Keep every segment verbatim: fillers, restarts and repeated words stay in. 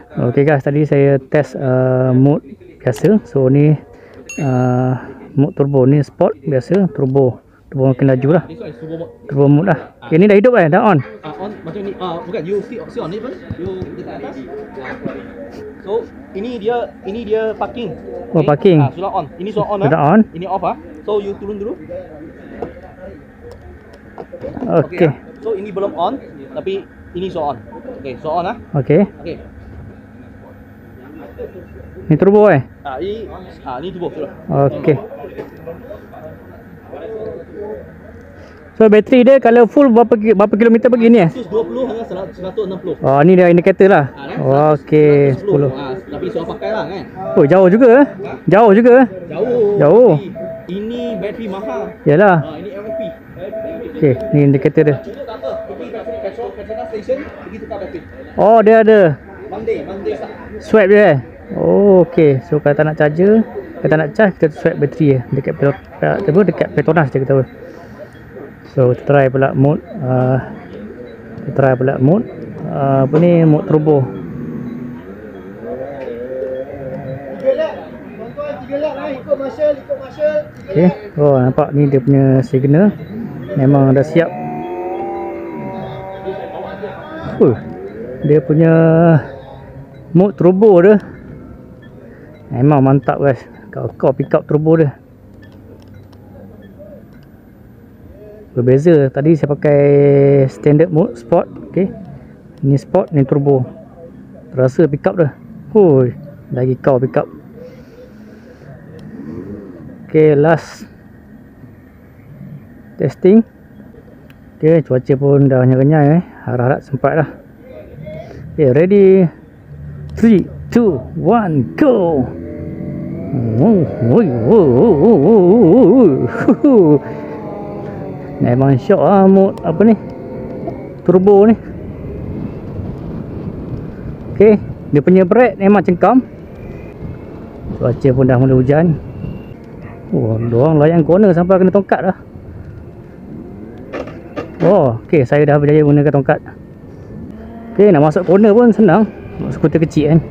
Okay guys, tadi saya test uh, mode biasa. So ni uh, mode turbo, ni sport biasa, turbo. Turbo makin laju lah. This one is turbo mode. Turbo mode lah. Okay, ni dah hidup eh, dah on. Ah, on macam ni. Ah, bukan, you see, see on ni pun. You dekat atas. So, ini dia ini dia parking. Oh, parking. Ah, sudah on. Ini sudah on ah. Sudah on. Ini off ah. So, you turun dulu. Okay. Ah. So, ini belum on, tapi ini sudah on. Okay, so on ah. Okay. Okay. Ni turbo eh? Ah, ini ah ini turbo sudah. Okay. So bateri dia kalau full berapa berapa kilometer pergi ni eh? seratus dua puluh hingga seratus enam puluh. Oh, ni dia indikator lah. Ah, kan? Oh, okey, seratus sepuluh. Ah, tapi sudah pakai lah kan. Oh, jauh juga eh? Jauh juga eh? Jauh. Jauh. Tapi ini bateri mahal. Yalah. Ah, ini M O P. Okey, ni indikator dia. Itu tak apa. Pergi bateri petrol, Petronas station, pergi tukar bateri. Oh, dia ada Monday, Monday start. swap dia eh? Oh, okey. So kalau tak nak charger, kalau tak nak charge, kita swap bateri eh dekat Petro, dekat Petronas dia kata. So kita try pula mode uh, kita try pula mode uh, apa ni, mode turbo. tiga lap. Tuan-tuan tiga lap lah, ikut marshal, ikut marshal. Okey. Oh, nampak ni dia punya signal. Memang dah siap. Uh, dia punya mode turbo dia memang mantap guys. Kau kau pick up turbo dia berbeza. Tadi saya pakai standard mode sport. Okey, ni sport, ni turbo. Terasa pick up dah. Hui, lagi kau pick up. Okey, last testing. Okey, cuaca pun dah renyai eh. Harap-harap sempat lah. Okay, ready, three, two, one, go. Oh, oh, oh, oh, oh, oh. Memang syok lah mode apa ni, turbo ni. Okay, dia punya brake memang cengkam. Cuaca pun dah mula hujan. Oh, diorang layan corner sampai kena tongkat dah. Oh, okay, saya dah berjaya gunakan tongkat. Okay, nak masuk corner pun senang. Skuter kecil kan.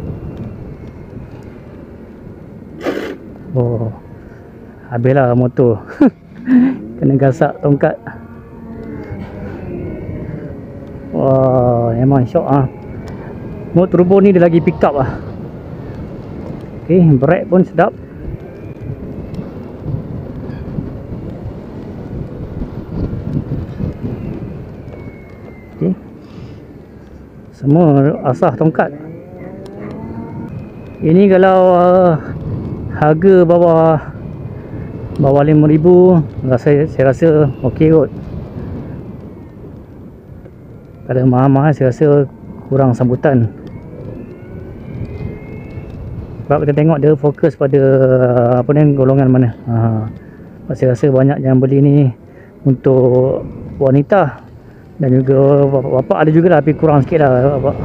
Oh, habislah motor. Kena gasak tongkat. Wah, memang syok ah. Mode turbo ni dia lagi pick up ah. Okay, brake pun sedap. Okay, semua asah tongkat. Ini kalau uh, harga bawah bawah lima ribu, saya, saya rasa okey kot. Kalau mahal-mahal saya rasa kurang sambutan. Sebab kita tengok dia fokus pada apa ni, golongan mana. Ha, saya rasa banyak yang beli ni untuk wanita dan juga bapak-bapak ada juga lah, tapi kurang sikit lah bapak.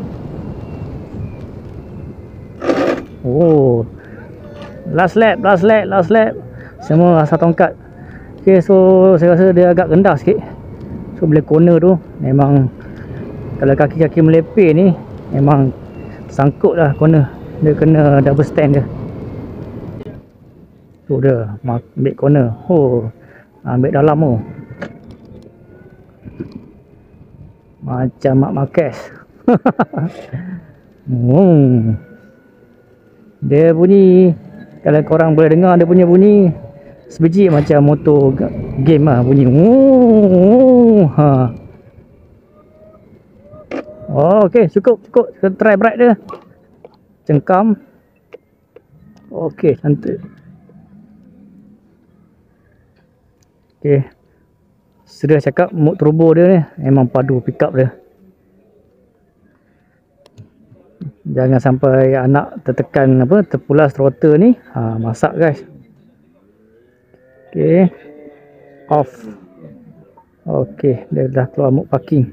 Oh, last lap, last lap, last lap. Semua asal tongkat. Okay, so saya rasa dia agak rendah sikit. So bila corner tu memang kalau kaki-kaki melepeh ni memang sangkut lah corner. Dia kena double stand dia. Tu dia ambil corner. Oh, ambil dalam tu. Macam Marc Marquez. hmm. Dia bunyi, kalau korang boleh dengar dia punya bunyi sebiji macam motor game lah bunyi. Oh, ha. Oh, okey, cukup cukup. Kita try brake dia. Cengkam. Okey, cantik. Okey. Sudah cakap mode turbo dia ni memang padu pick up dia. Jangan sampai anak tertekan apa, terpulas throttle ni. Ha, masak guys. Okey. Off. Okey, dia dah keluar mode parking.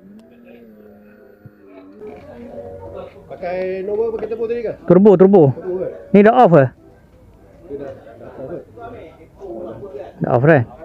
Pakai normal pakai turbo tadi ke? Turbo, turbo. Ni dah off ke? Dia dah dah off ke? Dah off dah.